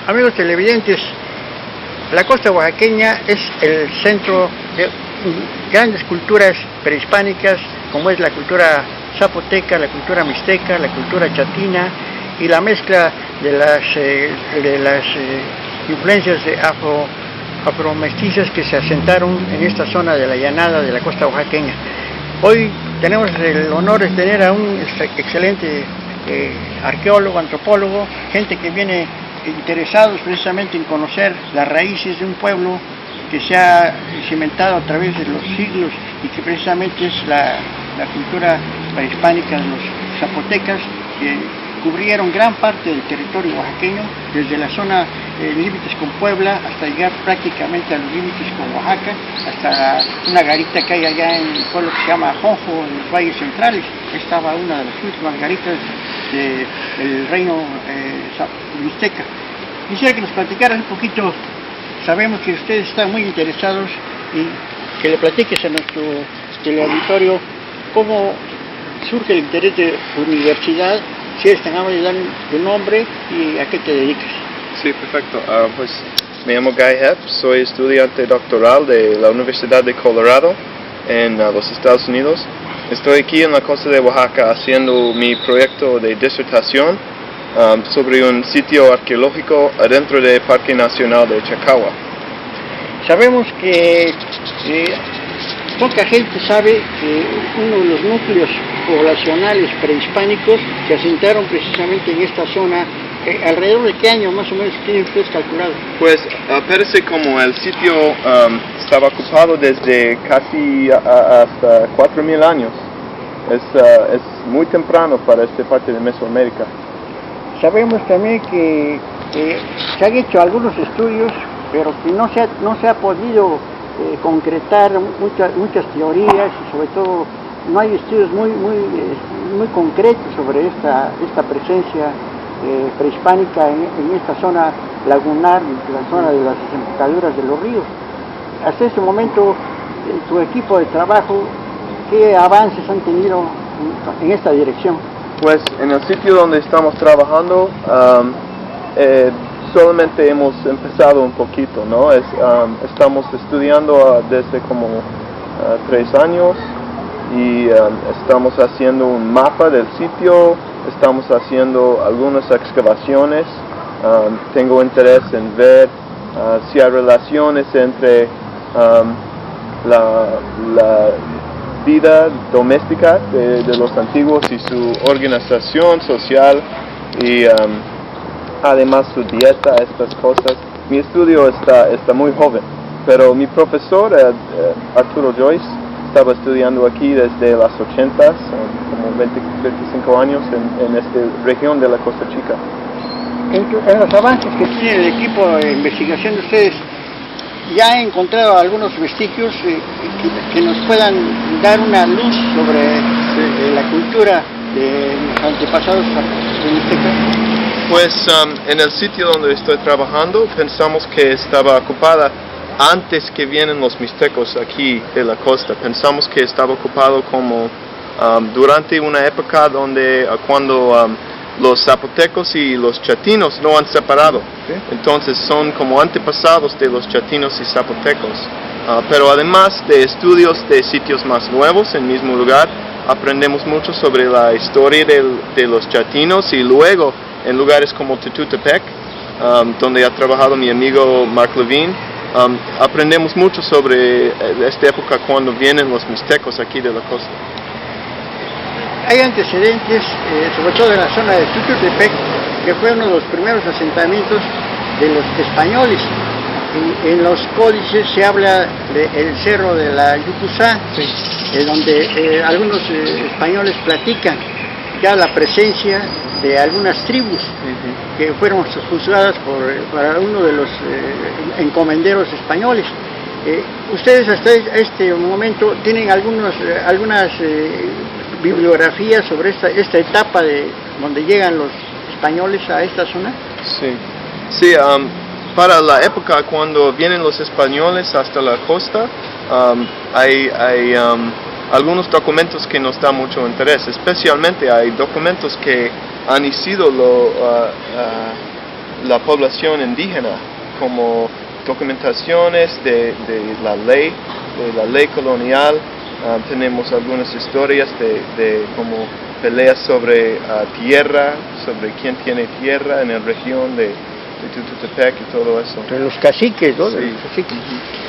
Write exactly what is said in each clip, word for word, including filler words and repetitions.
Amigos televidentes, la costa oaxaqueña es el centro de grandes culturas prehispánicas, como es la cultura zapoteca, la cultura mixteca, la cultura chatina y la mezcla de las, eh, de las eh, influencias de afro, afromestizas que se asentaron en esta zona de la llanada de la costa oaxaqueña. Hoy tenemos el honor de tener a un excelente eh, arqueólogo, antropólogo, gente que viene interesados precisamente en conocer las raíces de un pueblo que se ha cimentado a través de los siglos y que precisamente es la, la cultura prehispánica de los zapotecas, que cubrieron gran parte del territorio oaxaqueño, desde la zona de eh, límites con Puebla hasta llegar prácticamente a los límites con Oaxaca, hasta una garita que hay allá en el pueblo que se llama Ajonjo, en los valles centrales. Estaba una de las últimas garitas de, del reino eh, mixteca. Quisiera que nos platicaran un poquito, sabemos que ustedes están muy interesados, y que le platiques a nuestro teleauditorio cómo surge el interés de universidad, si eres tan amable de dar tu nombre y a qué te dedicas. Sí, perfecto. Uh, pues me llamo Guy Hepp, soy estudiante doctoral de la Universidad de Colorado en uh, los Estados Unidos. Estoy aquí en la costa de Oaxaca haciendo mi proyecto de disertación um, sobre un sitio arqueológico adentro del Parque Nacional de Chacahua. Sabemos que eh, poca gente sabe que uno de los núcleos poblacionales prehispánicos se asentaron precisamente en esta zona. Eh, ¿Alrededor de qué año más o menos tienen ustedes calculado? Pues uh, parece como el sitio um, estaba ocupado desde casi a, a, hasta cuatro mil años. Es, uh, es muy temprano para esta parte de Mesoamérica. Sabemos también que eh, se han hecho algunos estudios, pero que no se ha, no se ha podido eh, concretar muchas, muchas teorías, y sobre todo no hay estudios muy, muy, eh, muy concretos sobre esta, esta presencia eh, prehispánica en, en esta zona lagunar, en la zona de las desembocaduras de los ríos. Hasta este momento, eh, tu equipo de trabajo, ¿qué avances han tenido en, en esta dirección? Pues en el sitio donde estamos trabajando, um, eh, solamente hemos empezado un poquito, ¿no? Es, um, estamos estudiando uh, desde como uh, tres años y um, estamos haciendo un mapa del sitio, estamos haciendo algunas excavaciones. Um, tengo interés en ver uh, si hay relaciones entre um, la, la vida doméstica de, de los antiguos y su organización social y um, además su dieta, estas cosas. Mi estudio está, está muy joven, pero mi profesor, eh, eh, Arturo Joyce, estaba estudiando aquí desde las ochentas, eh, como veinte, veinticinco años en, en esta región de la Costa Chica. En, en los avances que tiene el equipo de investigación de ustedes, ¿ya han encontrado algunos vestigios eh, que, que nos puedan dar una luz sobre eh, la cultura de los antepasados mixtecas? Pues um, en el sitio donde estoy trabajando pensamos que estaba ocupada antes que vienen los mixtecos aquí de la costa. Pensamos que estaba ocupado como um, durante una época donde uh, cuando um, los zapotecos y los chatinos no han separado. ¿Sí? Entonces son como antepasados de los chatinos y zapotecos. Uh, pero además de estudios de sitios más nuevos en el mismo lugar, aprendemos mucho sobre la historia de, de los chatinos, y luego en lugares como Tututepec, um, donde ha trabajado mi amigo Mark Levine, um, aprendemos mucho sobre esta época cuando vienen los mixtecos aquí de la costa. Hay antecedentes, eh, sobre todo en la zona de Tututepec, que fue uno de los primeros asentamientos de los españoles. Y en los códices se habla del cerro de la Yucusá, sí, eh, donde eh, algunos eh, españoles platican ya la presencia de algunas tribus uh-huh. que fueron juzgadas por, por uno de los eh, encomenderos españoles. Eh, ustedes hasta este momento tienen algunos, eh, algunas eh, bibliografías sobre esta, esta etapa de donde llegan los españoles a esta zona. Sí, sí um, para la época cuando vienen los españoles hasta la costa, um, hay, hay um, algunos documentos que nos dan mucho interés, especialmente hay documentos que han sido lo, uh, uh, la población indígena, como documentaciones de, de la ley, de la ley colonial. Uh, tenemos algunas historias de, de como peleas sobre uh, tierra, sobre quién tiene tierra en la región de, de Tututepec y todo eso. De los caciques, ¿no? Sí. De los caciques.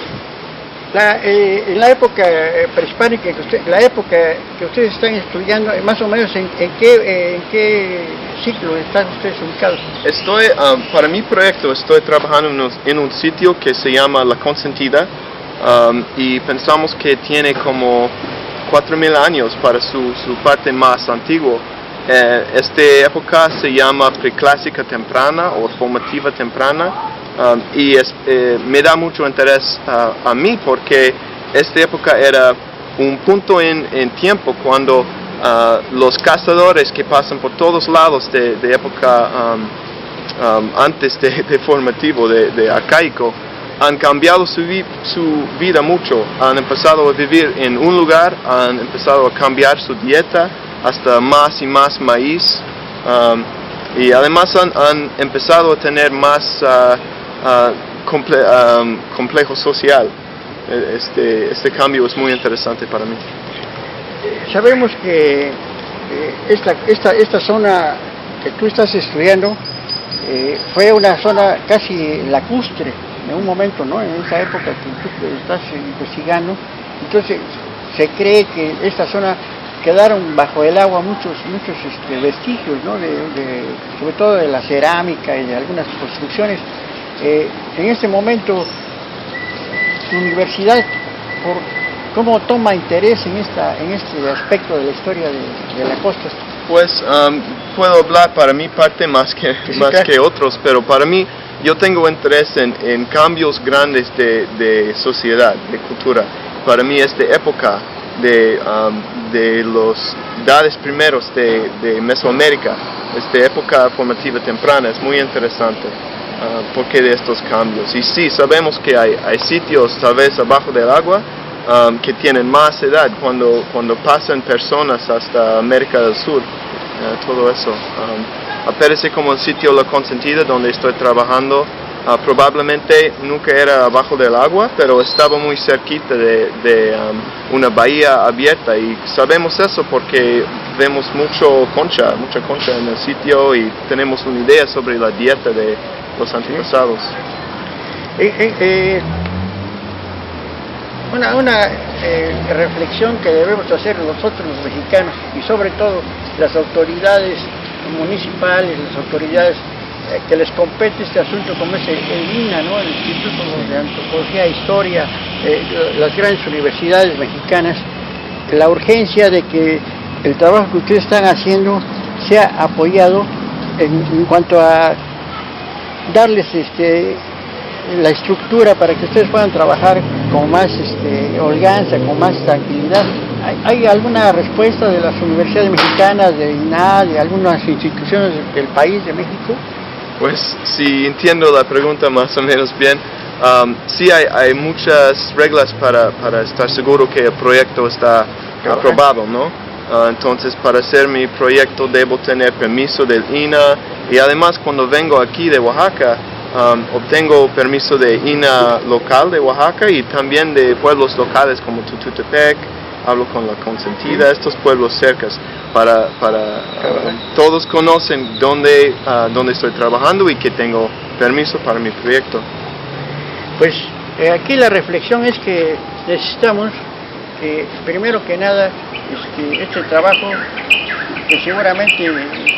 La, eh, en la época eh, prehispánica, que usted, la época que ustedes están estudiando, más o menos en, en, qué, eh, en qué ciclo están ustedes ubicados. Estoy, um, para mi proyecto, estoy trabajando en un, en un sitio que se llama La Consentida, um, y pensamos que tiene como cuatro mil años para su, su parte más antigua. Eh, esta época se llama preclásica temprana o formativa temprana. Um, y es, eh, me da mucho interés uh, a mí porque esta época era un punto en, en tiempo cuando uh, los cazadores que pasan por todos lados de, de época um, um, antes de, de formativo, de, de arcaico, han cambiado su, vi su vida mucho, han empezado a vivir en un lugar, han empezado a cambiar su dieta hasta más y más maíz, um, y además han, han empezado a tener más uh, Uh, comple um, complejo social. Este, este cambio es muy interesante para mí. Sabemos que eh, esta, esta, esta zona que tú estás estudiando eh, fue una zona casi lacustre en un momento, ¿no? En esa época que tú estás investigando. Entonces se cree que esta zona quedaron bajo el agua muchos muchos este, vestigios, ¿no? De, de, sobre todo de la cerámica y de algunas construcciones. Eh, en este momento, su universidad, por, ¿cómo toma interés en esta en este aspecto de la historia de, de la costa? Pues um, puedo hablar para mi parte más que sí, más claro. que otros, pero para mí yo tengo interés en, en cambios grandes de, de sociedad, de cultura. Para mí esta época de, um, de los edades primeros de, de Mesoamérica, esta época formativa temprana es muy interesante. Uh, porque de estos cambios. Y sí, sabemos que hay, hay sitios tal vez abajo del agua um, que tienen más edad cuando, cuando pasan personas hasta América del Sur, uh, todo eso. Um, aparece como el sitio La Consentida donde estoy trabajando. Uh, probablemente nunca era abajo del agua, pero estaba muy cerquita de, de um, una bahía abierta, y sabemos eso porque vemos mucho concha, mucha concha en el sitio, y tenemos una idea sobre la dieta de los antepasados. Eh, eh, eh, una una eh, reflexión que debemos hacer nosotros los mexicanos, y sobre todo las autoridades municipales, las autoridades eh, que les compete este asunto, como es el, el I N A, ¿no? El Instituto de Antropología e Historia, eh, las grandes universidades mexicanas, la urgencia de que el trabajo que ustedes están haciendo sea apoyado en, en cuanto a darles este, la estructura para que ustedes puedan trabajar con más este, holganza, con más tranquilidad. ¿Hay, ¿Hay alguna respuesta de las universidades mexicanas, de I N A, de algunas instituciones del país, de México? Pues si entiendo la pregunta más o menos bien, um, sí hay, hay muchas reglas para, para estar seguro que el proyecto está aprobado, ¿no? Uh, entonces, para hacer mi proyecto debo tener permiso del I N A, y además cuando vengo aquí de Oaxaca um, obtengo permiso de I N A local de Oaxaca y también de pueblos locales como Tututepec. Hablo con La Consentida, estos pueblos cercas, para, para uh, todos conocen dónde, uh, dónde estoy trabajando y que tengo permiso para mi proyecto. Pues eh, aquí la reflexión es que necesitamos que, primero que nada, este, este trabajo, que seguramente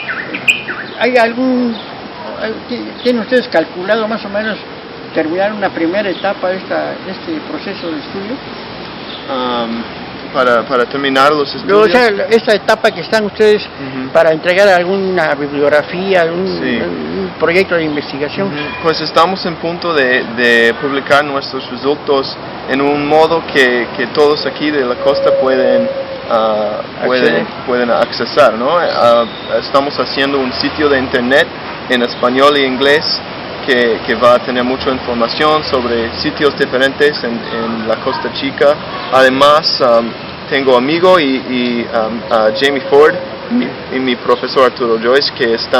hay algún, ¿tienen ustedes calculado más o menos terminar una primera etapa de, esta, de este proceso de estudio? Um, para, para terminar los estudios. O sea, esta etapa que están ustedes uh-huh. para entregar alguna bibliografía, algún sí. un proyecto de investigación. Uh-huh. Pues estamos en punto de, de publicar nuestros resultados en un modo que, que todos aquí de la costa pueden uh, pueden, pueden accesar, ¿no? Uh, estamos haciendo un sitio de internet en español y inglés que, que va a tener mucha información sobre sitios diferentes en, en la Costa Chica. Además, um, tengo amigo y, y um, uh, Jamie Ford y, y mi profesor Arturo Joyce que están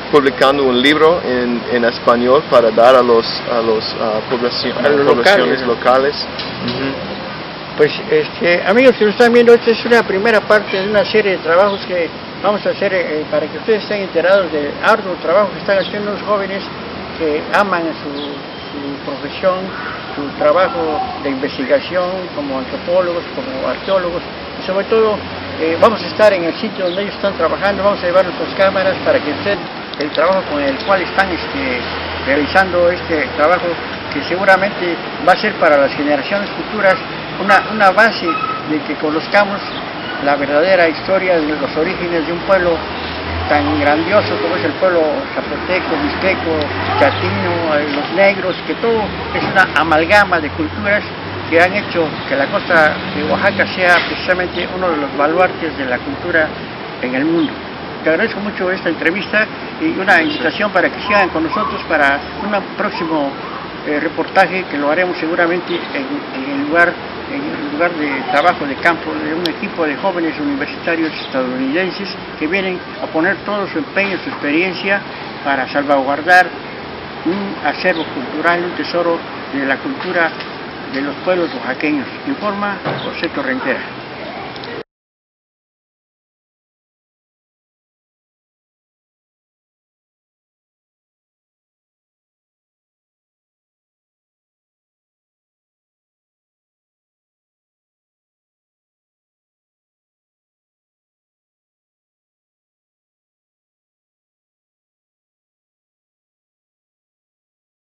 publicando un libro en, en español para dar a los a los a población, a los poblaciones locales. locales. Uh-huh. Pues este, amigos que nos están viendo, esta es una primera parte de una serie de trabajos que vamos a hacer eh, para que ustedes estén enterados del arduo trabajo que están haciendo los jóvenes que aman su, su profesión, su trabajo de investigación como antropólogos, como arqueólogos, y sobre todo eh, vamos a estar en el sitio donde ellos están trabajando, vamos a llevar nuestras cámaras para que usted, el trabajo con el cual están este, realizando este trabajo, que seguramente va a ser para las generaciones futuras una, una base de que conozcamos la verdadera historia de los orígenes de un pueblo tan grandioso como es el pueblo zapoteco, mixteco, chatino, los negros, que todo es una amalgama de culturas que han hecho que la costa de Oaxaca sea precisamente uno de los baluartes de la cultura en el mundo. Te agradezco mucho esta entrevista y una invitación para que sigan con nosotros para un próximo eh, reportaje que lo haremos seguramente en, en el lugar en el lugar de trabajo de campo de un equipo de jóvenes universitarios estadounidenses que vienen a poner todo su empeño, su experiencia para salvaguardar un acervo cultural, un tesoro de la cultura de los pueblos oaxaqueños. Informa José Torrentera.